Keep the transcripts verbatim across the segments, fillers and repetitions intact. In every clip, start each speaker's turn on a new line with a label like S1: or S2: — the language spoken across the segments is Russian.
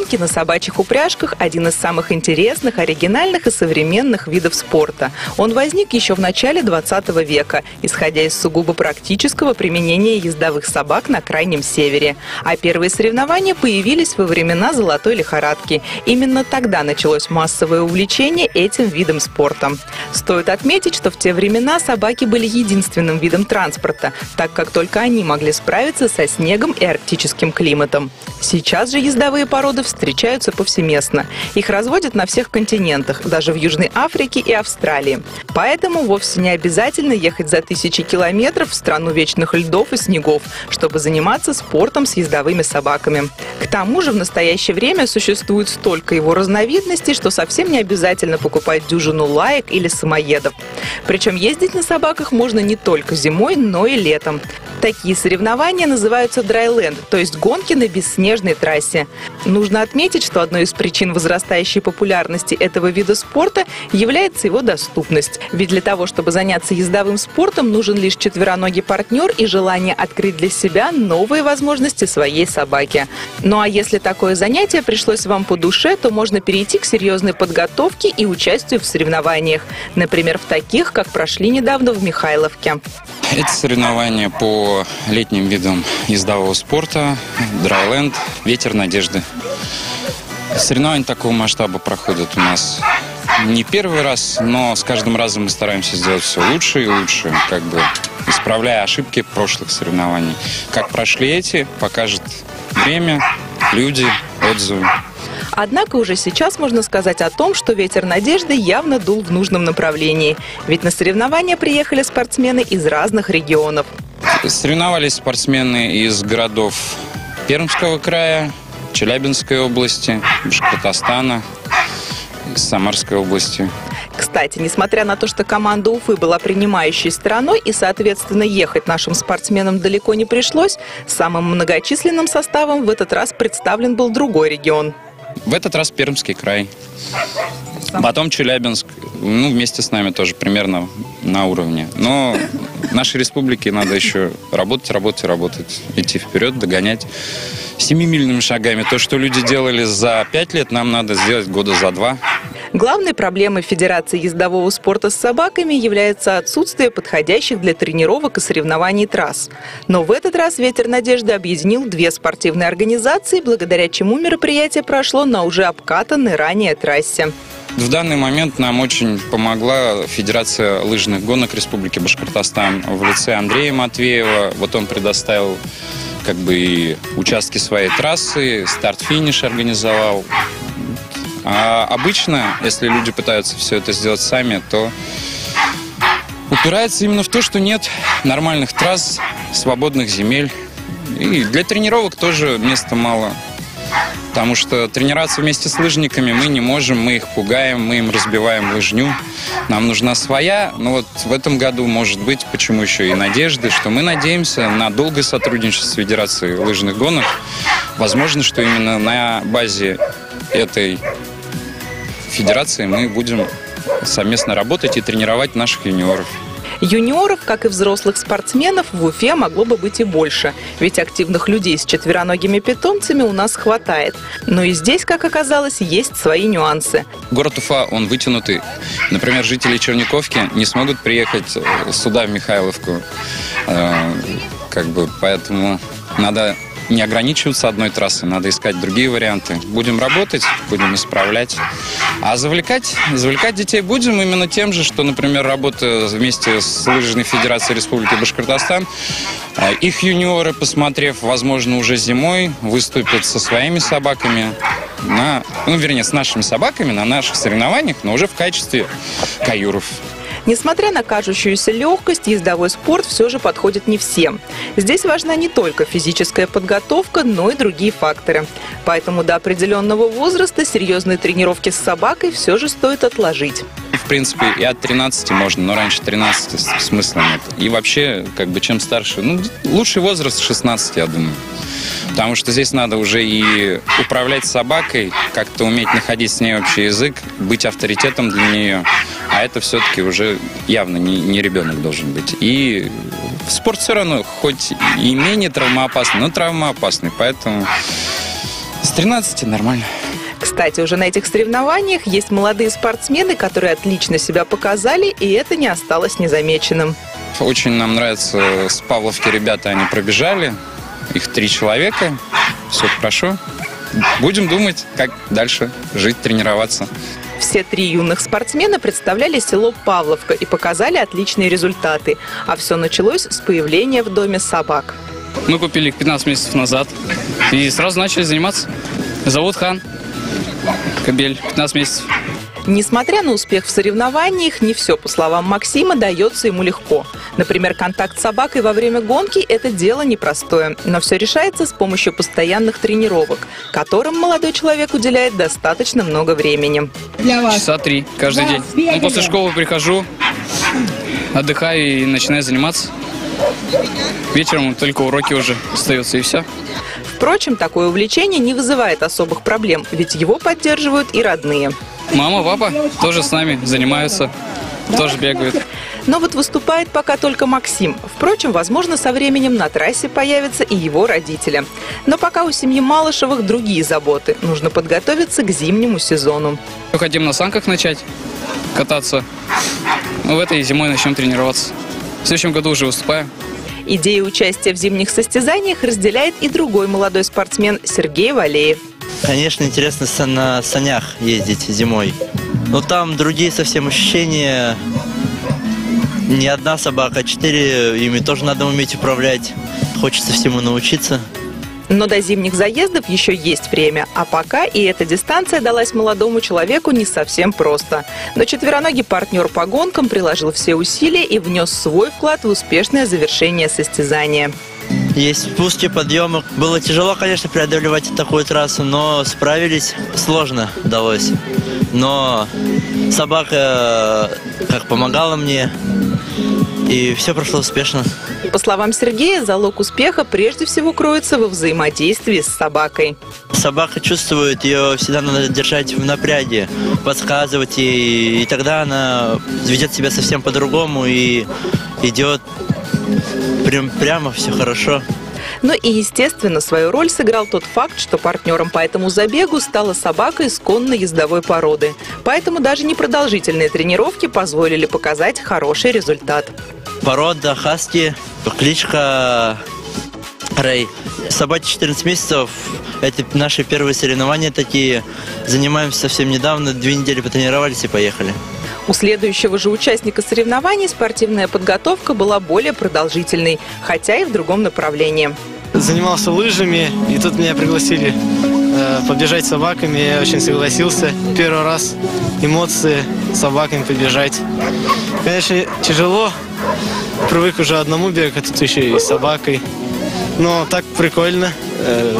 S1: Гонки на собачьих упряжках – один из самых интересных, оригинальных и современных видов спорта. Он возник еще в начале двадцатого века, исходя из сугубо практического применения ездовых собак на Крайнем Севере. А первые соревнования появились во времена золотой лихорадки. Именно тогда началось массовое увлечение этим видом спорта. Стоит отметить, что в те времена собаки были единственным видом транспорта, так как только они могли справиться со снегом и арктическим климатом. Сейчас же ездовые породы встречаются повсеместно. Их разводят на всех континентах, даже в Южной Африке и Австралии. Поэтому вовсе не обязательно ехать за тысячи километров в страну вечных льдов и снегов, чтобы заниматься спортом с ездовыми собаками. К тому же в настоящее время существует столько его разновидностей, что совсем не обязательно покупать дюжину лаек или самоедов. Причем ездить на собаках можно не только зимой, но и летом. Такие соревнования называются драйленд, то есть гонки на бесснежной трассе. Нужно отметить, что одной из причин возрастающей популярности этого вида спорта является его доступность. Ведь для того, чтобы заняться ездовым спортом, нужен лишь четвероногий партнер и желание открыть для себя новые возможности своей собаки. Ну а если такое занятие пришлось вам по душе, то можно перейти к серьезной подготовке и участию в соревнованиях. Например, в таких, как прошли недавно в Михайловке.
S2: Это соревнования по летним видам ездового спорта, драйленд, ветер надежды. Соревнования такого масштаба проходят у нас не первый раз, но с каждым разом мы стараемся сделать все лучше и лучше, как бы исправляя ошибки прошлых соревнований. Как прошли эти, покажет время, люди, отзывы.
S1: Однако уже сейчас можно сказать о том, что ветер надежды явно дул в нужном направлении. Ведь на соревнования приехали спортсмены из разных регионов.
S2: Соревновались спортсмены из городов Пермского края, Челябинской области, Башкортостана, из Самарской области.
S1: Кстати, несмотря на то, что команда Уфы была принимающей стороной и, соответственно, ехать нашим спортсменам далеко не пришлось, самым многочисленным составом в этот раз представлен был другой регион.
S2: В этот раз Пермский край. Потом Челябинск. Ну, вместе с нами тоже примерно на уровне. Но нашей республике надо еще работать, работать, работать. Идти вперед, догонять семимильными шагами. То, что люди делали за пять лет, нам надо сделать года за два.
S1: Главной проблемой Федерации ездового спорта с собаками является отсутствие подходящих для тренировок и соревнований трасс. Но в этот раз «Ветер надежды» объединил две спортивные организации, благодаря чему мероприятие прошло на уже обкатанной ранее трассе.
S2: В данный момент нам очень помогла Федерация лыжных гонок Республики Башкортостан в лице Андрея Матвеева. Вот он предоставил как бы и участки своей трассы, старт-финиш организовал. А обычно, если люди пытаются все это сделать сами, то упирается именно в то, что нет нормальных трасс, свободных земель. И для тренировок тоже места мало. Потому что тренироваться вместе с лыжниками мы не можем, мы их пугаем, мы им разбиваем лыжню. Нам нужна своя, но вот в этом году, может быть, почему еще и надежды, что мы надеемся на долгое сотрудничество с Федерацией лыжных гонок. Возможно, что именно на базе этой федерации мы будем совместно работать и тренировать наших юниоров.
S1: Юниоров, как и взрослых спортсменов, в Уфе могло бы быть и больше. Ведь активных людей с четвероногими питомцами у нас хватает. Но и здесь, как оказалось, есть свои нюансы.
S2: Город Уфа, он вытянутый. Например, жители Черниковки не смогут приехать сюда, в Михайловку. Как бы, поэтому надо не ограничиваться одной трассой, надо искать другие варианты. Будем работать, будем исправлять. А завлекать, завлекать детей будем именно тем же, что, например, работа вместе с Лыжной Федерацией Республики Башкортостан. Их юниоры, посмотрев, возможно, уже зимой, выступят со своими собаками, на, ну, вернее, с нашими собаками на наших соревнованиях, но уже в качестве каюров.
S1: Несмотря на кажущуюся легкость, ездовой спорт все же подходит не всем. Здесь важна не только физическая подготовка, но и другие факторы. Поэтому до определенного возраста серьезные тренировки с собакой все же стоит отложить.
S2: В принципе, и от тринадцати можно, но раньше тринадцати смысла нет. И вообще, как бы, чем старше, ну, лучший возраст шестнадцать, я думаю. Потому что здесь надо уже и управлять собакой, как-то уметь находить с ней общий язык, быть авторитетом для нее. А это все-таки уже явно не, не ребенок должен быть. И спорт все равно, хоть и менее травмоопасный, но травмоопасный. Поэтому
S3: С тринадцати нормально.
S1: Кстати, уже на этих соревнованиях есть молодые спортсмены, которые отлично себя показали, и это не осталось незамеченным.
S2: Очень нам нравится, с Павловки ребята, они пробежали. Их три человека. Все хорошо. Будем думать, как дальше жить, тренироваться.
S1: Все три юных спортсмена представляли село Павловка и показали отличные результаты. А все началось с появления в доме собак.
S3: Мы купили их пятнадцать месяцев назад и сразу начали заниматься. Зовут Хан. Кобель, пятнадцать месяцев.
S1: Несмотря на успех в соревнованиях, не все, по словам Максима, дается ему легко. Например, контакт с собакой во время гонки – это дело непростое, но все решается с помощью постоянных тренировок, которым молодой человек уделяет достаточно много времени.
S3: Часа три каждый день. Ну, после школы прихожу, отдыхаю и начинаю заниматься. Вечером только уроки уже остаются, и все.
S1: Впрочем, такое увлечение не вызывает особых проблем, ведь его поддерживают и родные.
S3: Мама, папа тоже с нами занимаются, тоже бегают.
S1: Но вот выступает пока только Максим. Впрочем, возможно, со временем на трассе появятся и его родители. Но пока у семьи Малышевых другие заботы. Нужно подготовиться к зимнему сезону.
S3: Мы хотим на санках начать кататься. В этой зимой начнем тренироваться. В следующем году уже выступаем.
S1: Идею участия в зимних состязаниях разделяет и другой молодой спортсмен Сергей Валеев.
S4: Конечно, интересно на санях ездить зимой. Но там другие совсем ощущения. Не одна собака, а четыре. Ими тоже надо уметь управлять. Хочется всему научиться.
S1: Но до зимних заездов еще есть время. А пока и эта дистанция далась молодому человеку не совсем просто. Но четвероногий партнер по гонкам приложил все усилия и внес свой вклад в успешное завершение состязания.
S4: Есть спуски, подъемы. Было тяжело, конечно, преодолевать такую трассу, но справились. Сложно удалось. Но собака как помогала мне, и все прошло успешно.
S1: По словам Сергея, залог успеха прежде всего кроется во взаимодействии с собакой.
S4: Собака чувствует, ее всегда надо держать в напряге, подсказывать ей, и тогда она ведет себя совсем по-другому и идет прям, прямо, все хорошо.
S1: Ну и, естественно, свою роль сыграл тот факт, что партнером по этому забегу стала собака исконной ездовой породы. Поэтому даже непродолжительные тренировки позволили показать хороший результат.
S4: Порода хаски, кличка Рэй. Собаке четырнадцать месяцев. Это наши первые соревнования такие. Занимаемся совсем недавно, две недели потренировались и поехали.
S1: У следующего же участника соревнований спортивная подготовка была более продолжительной, хотя и в другом направлении.
S5: Занимался лыжами, и тут меня пригласили э, побежать с собаками. Я очень согласился. Первый раз эмоции с собаками побежать. Конечно, тяжело. Привык уже одному бегать, а тут еще и с собакой. Но так прикольно э,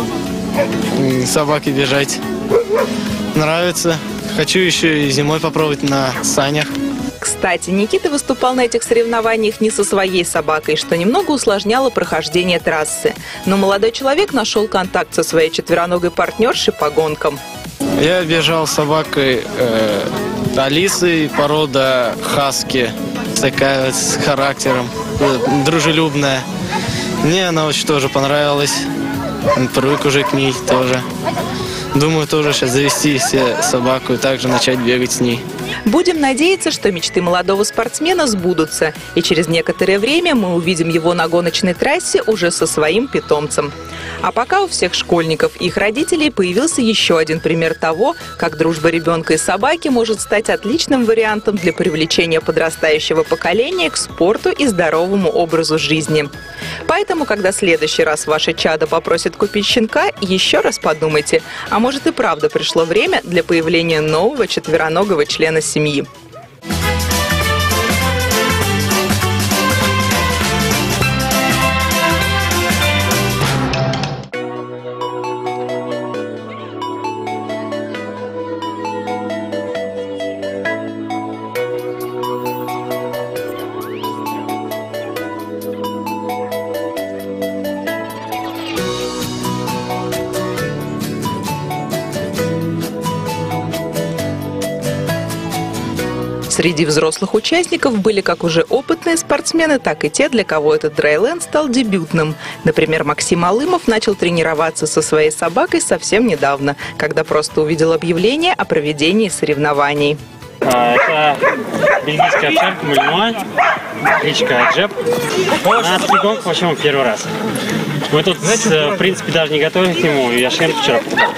S5: с собакой бежать. Нравится. Хочу еще и зимой попробовать на санях.
S1: Кстати, Никита выступал на этих соревнованиях не со своей собакой, что немного усложняло прохождение трассы. Но молодой человек нашел контакт со своей четвероногой партнершей по гонкам.
S5: Я бежал с собакой э, Алисой, порода хаски, такая вот с характером, э, дружелюбная. Мне она очень тоже понравилась, привык уже к ней тоже. Думаю, тоже сейчас завести себе собаку и также начать бегать с ней.
S1: Будем надеяться, что мечты молодого спортсмена сбудутся, и через некоторое время мы увидим его на гоночной трассе уже со своим питомцем. А пока у всех школьников и их родителей появился еще один пример того, как дружба ребенка и собаки может стать отличным вариантом для привлечения подрастающего поколения к спорту и здоровому образу жизни. Поэтому, когда в следующий раз ваше чадо попросит купить щенка, еще раз подумайте, а может и правда пришло время для появления нового четвероногого члена семьи. Среди взрослых участников были как уже опытные спортсмены, так и те, для кого этот драйленд стал дебютным. Например, Максим Алымов начал тренироваться со своей собакой совсем недавно, когда просто увидел объявление о проведении соревнований.
S6: Это бельгийская овчарка Малинуа, кличка Джеб. На таких гонках вообще первый раз. Мы тут, в принципе, даже не готовы к нему. Я шлем вчера покупал.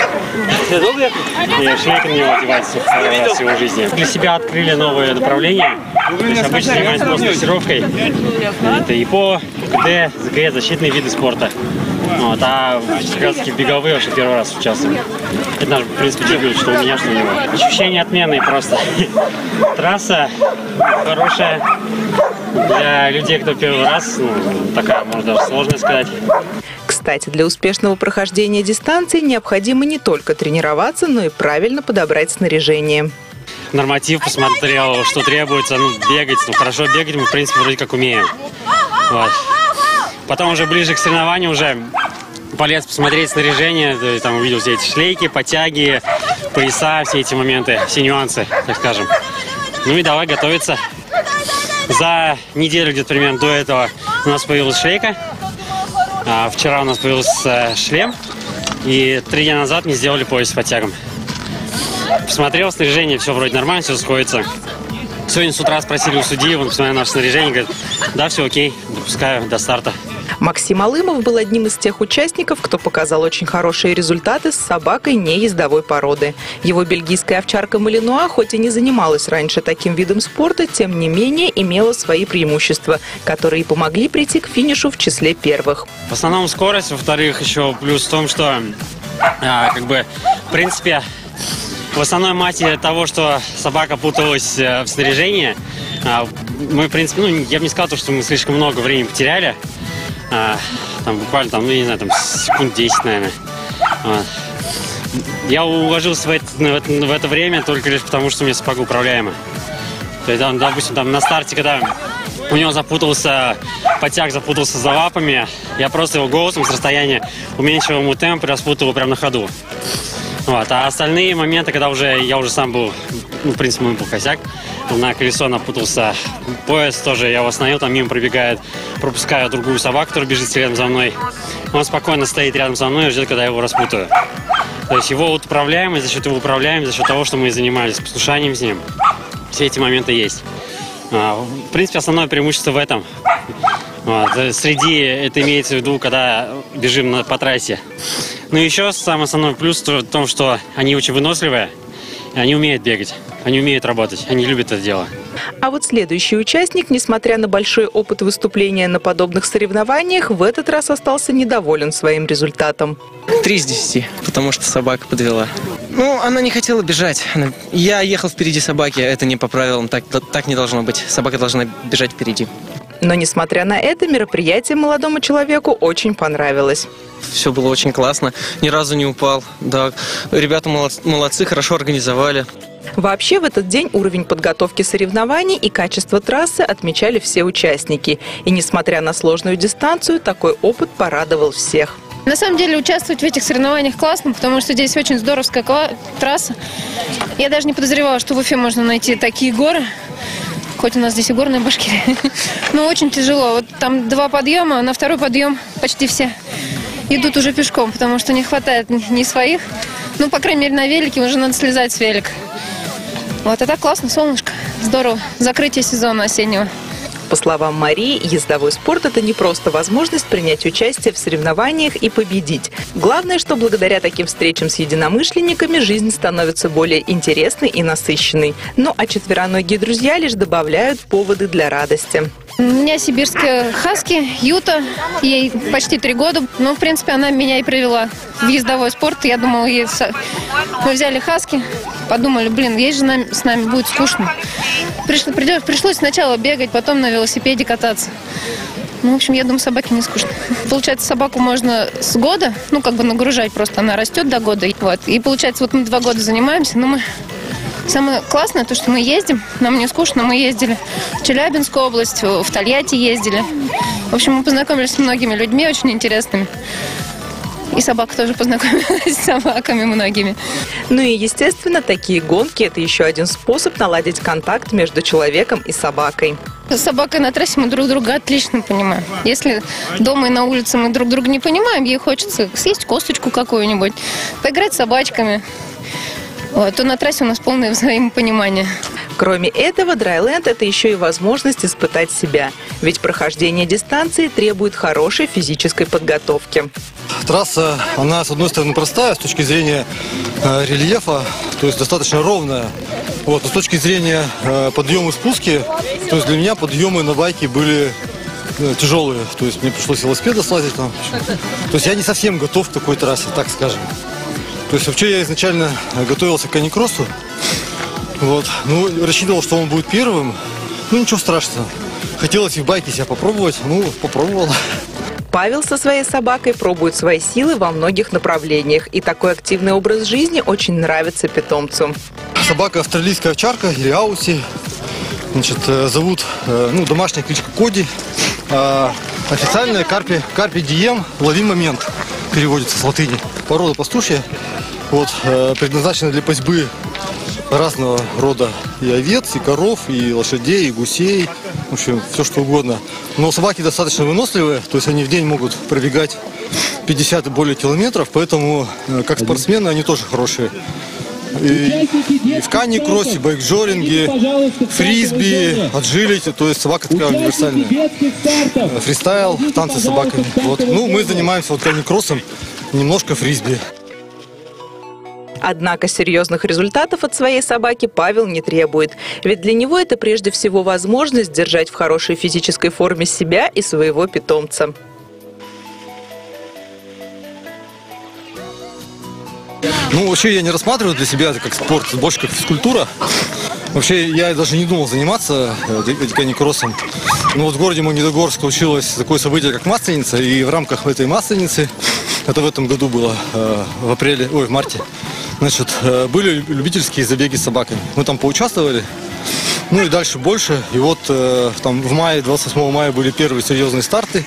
S6: Я шлейка на него одевается второй раз в его жизни. Для себя открыли новое направление. То есть обычно занимаюсь просто дрессировкой. Это ИПО, КД, ЗКС, защитные виды спорта. Вот, а как раз таки беговые вообще первый раз участвую. Это наш, в принципе, дебют, что у меня, что у него. Ощущения отменные просто. Трасса хорошая для людей, кто первый раз. Ну, такая, можно даже сложно сказать.
S1: Кстати, для успешного прохождения дистанции необходимо не только тренироваться, но и правильно подобрать снаряжение.
S6: Норматив посмотрел, что требуется, ну, бегать. Ну, хорошо бегать мы, в принципе, вроде как умеем. Вот. Потом уже ближе к соревнованию уже полез посмотреть снаряжение, там увидел все эти шлейки, подтяги, пояса, все эти моменты, все нюансы, так скажем. Ну и давай готовиться. За неделю где-то примерно до этого у нас появилась шлейка, а вчера у нас появился шлем, и три дня назад мне сделали пояс с подтягом. Посмотрел снаряжение, все вроде нормально, все сходится. Сегодня с утра спросили у судьи, он посмотрел наше снаряжение, говорит, да, все окей, допускаю до старта.
S1: Максим Алымов был одним из тех участников, кто показал очень хорошие результаты с собакой неездовой породы. Его бельгийская овчарка Малинуа, хоть и не занималась раньше таким видом спорта, тем не менее имела свои преимущества, которые помогли прийти к финишу в числе первых.
S6: В основном скорость, во-вторых, еще плюс в том, что, а, как бы, в принципе, в основной массе того, что собака путалась в снаряжении, мы, в принципе, ну, я бы не сказал, что мы слишком много времени потеряли. Там буквально, там, ну, не знаю, там секунд десять, наверное. Я уложился в это, в это время только лишь потому, что у меня собака управляема. То есть, там, допустим, там на старте, когда у него запутался, подтяг запутался за лапами, я просто его голосом с расстояния уменьшил ему темп и распутал его прямо на ходу. Вот. А остальные моменты, когда уже я уже сам был, ну, в принципе, мой был косяк, на колесо напутался пояс, тоже я его остановил, там мимо пробегает, пропускаю другую собаку, которая бежит рядом за мной. Он спокойно стоит рядом со мной и ждет, когда я его распутаю. То есть его управляемость, за счет его управляемости, за счет того, что мы занимались послушанием с ним, все эти моменты есть. В принципе, основное преимущество в этом. Вот. Среди, это имеется в виду, когда бежим на, по трассе. Но еще самый основной плюс в том, что они очень выносливые, они умеют бегать, они умеют работать, они любят это дело.
S1: А вот следующий участник, несмотря на большой опыт выступления на подобных соревнованиях, в этот раз остался недоволен своим результатом.
S7: Три из десяти, потому что собака подвела. Ну, она не хотела бежать. Я ехал впереди собаки, это не по правилам, так, так не должно быть. Собака должна бежать впереди.
S1: Но, несмотря на это, мероприятие молодому человеку очень понравилось.
S7: Все было очень классно, ни разу не упал. Да, ребята молодцы, молодцы, хорошо организовали.
S1: Вообще, в этот день уровень подготовки соревнований и качество трассы отмечали все участники. И, несмотря на сложную дистанцию, такой опыт порадовал всех.
S8: На самом деле, участвовать в этих соревнованиях классно, потому что здесь очень здоровская трасса. Я даже не подозревала, что в Уфе можно найти такие горы. Хоть у нас здесь и горная Башкирия. Но очень тяжело. Вот там два подъема, на второй подъем почти все идут уже пешком, потому что не хватает ни своих. Ну, по крайней мере, на велике уже надо слезать с велика. Вот, это классно, солнышко. Здорово. Закрытие сезона осеннего.
S1: По словам Марии, ездовой спорт – это не просто возможность принять участие в соревнованиях и победить. Главное, что благодаря таким встречам с единомышленниками жизнь становится более интересной и насыщенной. Ну а четвероногие друзья лишь добавляют поводы для радости.
S8: У меня сибирская хаски, Юта, ей почти три года. Ну, в принципе, она меня и привела в ездовой спорт. Я думала, ей... мы взяли хаски, подумали, блин, ей же нам, с нами будет скучно. Пришло, придет, пришлось сначала бегать, потом на велосипеде кататься. Ну, в общем, я думаю, собаке не скучно. Получается, собаку можно с года, ну, как бы нагружать просто, она растет до года. Вот. И получается, вот мы два года занимаемся, но мы... Самое классное, то, что мы ездим, нам не скучно, мы ездили в Челябинскую область, в Тольятти ездили. В общем, мы познакомились с многими людьми очень интересными. И собака тоже познакомилась с собаками многими.
S1: Ну и, естественно, такие гонки – это еще один способ наладить контакт между человеком и собакой.
S8: С собакой на трассе мы друг друга отлично понимаем. Если дома и на улице мы друг друга не понимаем, ей хочется съесть косточку какую-нибудь, поиграть с собачками, вот, то на трассе у нас полное взаимопонимание.
S1: Кроме этого, драйленд – это еще и возможность испытать себя. Ведь прохождение дистанции требует хорошей физической подготовки.
S9: Трасса, она, с одной стороны, простая с точки зрения э, рельефа, то есть достаточно ровная. Вот, но с точки зрения э, подъема и спуски, то есть для меня подъемы на байке были э, тяжелые. То есть мне пришлось велосипеда слазить там. То есть я не совсем готов к такой трассе, так скажем. То есть вообще я изначально готовился к каникроссу. Вот. Ну, рассчитывал, что он будет первым. Ну, ничего страшного. Хотелось и в байке себя попробовать. Ну, попробовал.
S1: Павел со своей собакой пробует свои силы во многих направлениях. И такой активный образ жизни очень нравится питомцу.
S9: Собака австралийская овчарка или ауси. Значит, зовут, ну, домашняя кличка Коди. А официальная карпи, карпи дием, лови момент. Переводится с латыни. Порода пастушья. Вот, предназначена для пастьбы разного рода и овец, и коров, и лошадей, и гусей, в общем, все что угодно. Но собаки достаточно выносливые, то есть они в день могут пробегать пятьдесят и более километров, поэтому как спортсмены они тоже хорошие. И, и в каникроссе, байкджоринге, фрисби, аджилити, то есть собака такая универсальная. Фристайл, танцы с собаками. Вот. Ну, мы занимаемся вот каникроссом, немножко фрисби.
S1: Однако серьезных результатов от своей собаки Павел не требует. Ведь для него это прежде всего возможность держать в хорошей физической форме себя и своего питомца.
S9: Ну, вообще я не рассматриваю для себя это как спорт, больше как физкультура. Вообще я даже не думал заниматься каникроссом. Но вот в городе Магнитогорск случилось такое событие, как Масленица. И в рамках этой Масленицы, это в этом году было, в апреле, ой, в марте, значит, были любительские забеги с собаками. Мы там поучаствовали, ну и дальше больше. И вот там в мае, двадцать восьмого мая были первые серьезные старты.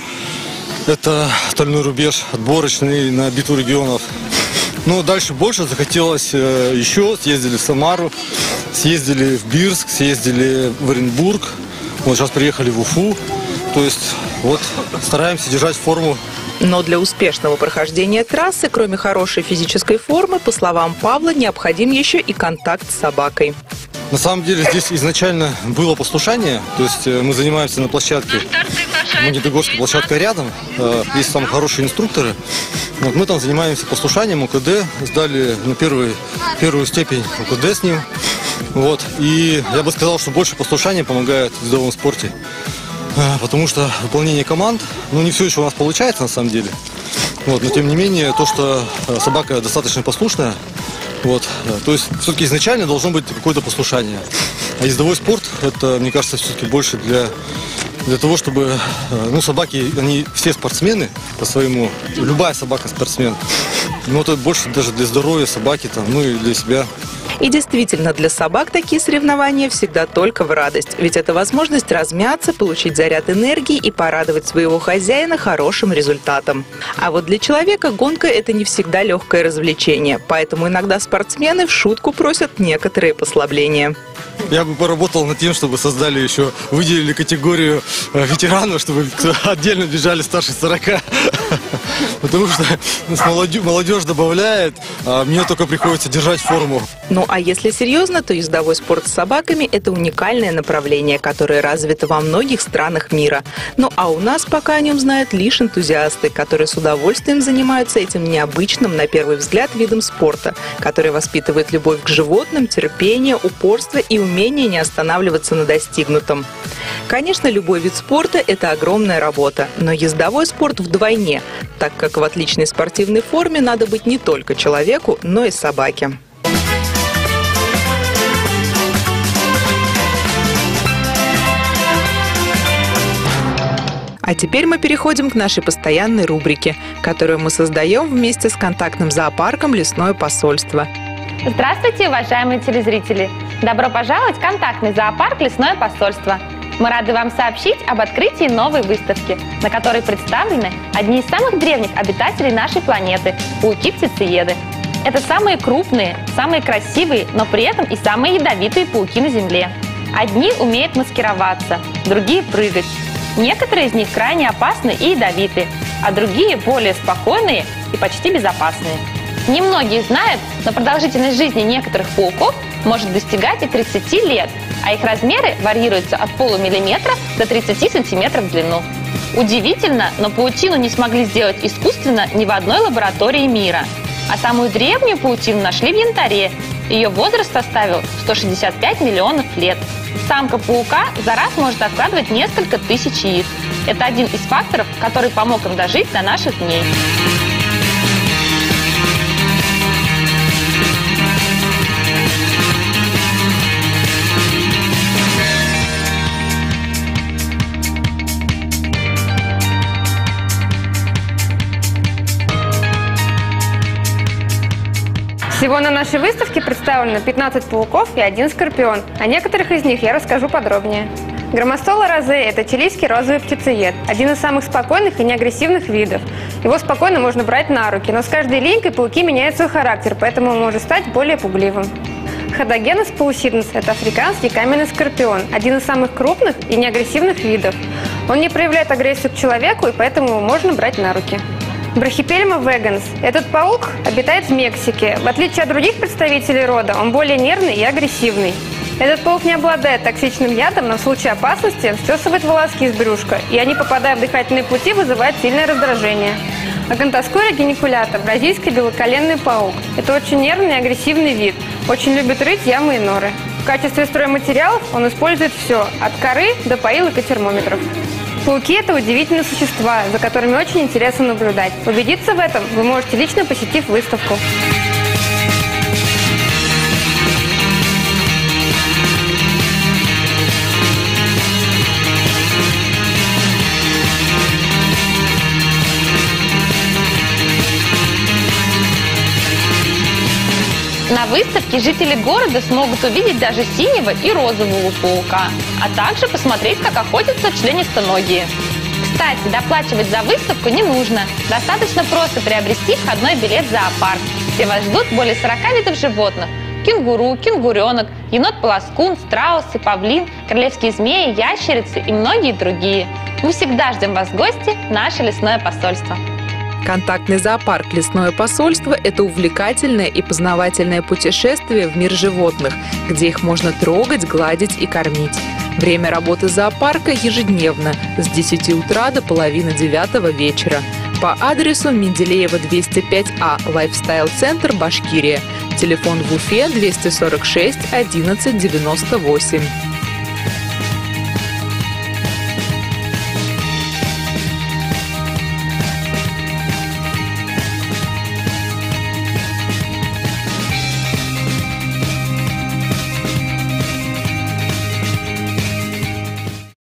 S9: Это стальной рубеж, отборочный на битву регионов. Ну, дальше больше захотелось еще. Съездили в Самару, съездили в Бирск, съездили в Оренбург. Вот сейчас приехали в Уфу. То есть вот стараемся держать форму.
S1: Но для успешного прохождения трассы, кроме хорошей физической формы, по словам Павла, необходим еще и контакт с собакой.
S9: На самом деле здесь изначально было послушание, то есть мы занимаемся на площадке, Магнитогорская площадка рядом, есть там хорошие инструкторы. Вот мы там занимаемся послушанием УКД, сдали на первый, первую степень УКД с ним. Вот. И я бы сказал, что больше послушания помогает в видовом спорте, потому что выполнение команд, ну не все еще у нас получается на самом деле. Вот. Но тем не менее, то, что собака достаточно послушная, вот. То есть все-таки изначально должно быть какое-то послушание. А ездовой спорт, это, мне кажется, все-таки больше для, для того, чтобы... Ну, собаки, они все спортсмены по-своему. Любая собака спортсмен. Но это больше даже для здоровья собаки, там, ну и для себя.
S1: И действительно, для собак такие соревнования всегда только в радость. Ведь это возможность размяться, получить заряд энергии и порадовать своего хозяина хорошим результатом. А вот для человека гонка – это не всегда легкое развлечение. Поэтому иногда спортсмены в шутку просят некоторые послабления.
S9: Я бы поработал над тем, чтобы создали еще, выделили категорию ветеранов, чтобы отдельно бежали старше сорока. Потому что молодежь добавляет, а мне только приходится держать форму.
S1: Ну а если серьезно, то ездовой спорт с собаками – это уникальное направление, которое развито во многих странах мира. Ну а у нас пока о нем знают лишь энтузиасты, которые с удовольствием занимаются этим необычным, на первый взгляд, видом спорта, который воспитывает любовь к животным, терпение, упорство и умение не останавливаться на достигнутом. Конечно, любой вид спорта – это огромная работа, но ездовой спорт вдвойне, так как в отличной спортивной форме надо быть не только человеку, но и собаке. А теперь мы переходим к нашей постоянной рубрике, которую мы создаем вместе с контактным зоопарком «Лесное посольство».
S10: Здравствуйте, уважаемые телезрители! Добро пожаловать в контактный зоопарк «Лесное посольство». Мы рады вам сообщить об открытии новой выставки, на которой представлены одни из самых древних обитателей нашей планеты – пауки-птицееды. Это самые крупные, самые красивые, но при этом и самые ядовитые пауки на Земле. Одни умеют маскироваться, другие – прыгать. Некоторые из них крайне опасны и ядовиты, а другие более спокойные и почти безопасные. Немногие знают, но продолжительность жизни некоторых пауков может достигать и тридцати лет, а их размеры варьируются от полумиллиметра до тридцати сантиметров в длину. Удивительно, но паутину не смогли сделать искусственно ни в одной лаборатории мира. А самую древнюю паутину нашли в янтаре. Ее возраст составил сто шестьдесят пять миллионов лет. Самка паука за раз может откладывать несколько тысяч яиц. Это один из факторов, который помог им дожить до наших дней.
S11: Всего на нашей выставке представлено пятнадцать пауков и один скорпион. О некоторых из них я расскажу подробнее. Громостола розе – это чилийский розовый птицеед, один из самых спокойных и неагрессивных видов. Его спокойно можно брать на руки, но с каждой линькой пауки меняют свой характер, поэтому он может стать более пугливым. Ходогенес паусиденс – это африканский каменный скорпион, один из самых крупных и неагрессивных видов. Он не проявляет агрессию к человеку, и поэтому его можно брать на руки. Брахипельма веганс. Этот паук обитает в Мексике. В отличие от других представителей рода, он более нервный и агрессивный. Этот паук не обладает токсичным ядом, но в случае опасности всесывает волоски из брюшка, и они, попадая в дыхательные пути, вызывают сильное раздражение. Акантоскура геникулята – бразильский белоколенный паук. Это очень нервный и агрессивный вид. Очень любит рыть ямы и норы. В качестве стройматериалов он использует все – от коры до поилок и термометров. Пауки – это удивительные существа, за которыми очень интересно наблюдать. Убедиться в этом вы можете, лично посетив выставку.
S10: На выставке жители города смогут увидеть даже синего и розового паука, а также посмотреть, как охотятся членистоногие. Кстати, доплачивать за выставку не нужно. Достаточно просто приобрести входной билет в зоопарк, где вас ждут более сорока видов животных. Кенгуру, кенгуренок, енот-полоскун, страусы, павлин, королевские змеи, ящерицы и многие другие. Мы всегда ждем вас в гости в наше лесное посольство.
S1: Контактный зоопарк «Лесное посольство» – это увлекательное и познавательное путешествие в мир животных, где их можно трогать, гладить и кормить. Время работы зоопарка ежедневно с десяти утра до половины девятого вечера. По адресу Менделеева двести пять А, Лайфстайл-центр, Башкирия. Телефон в Уфе двести сорок шесть одиннадцать девяносто восемь.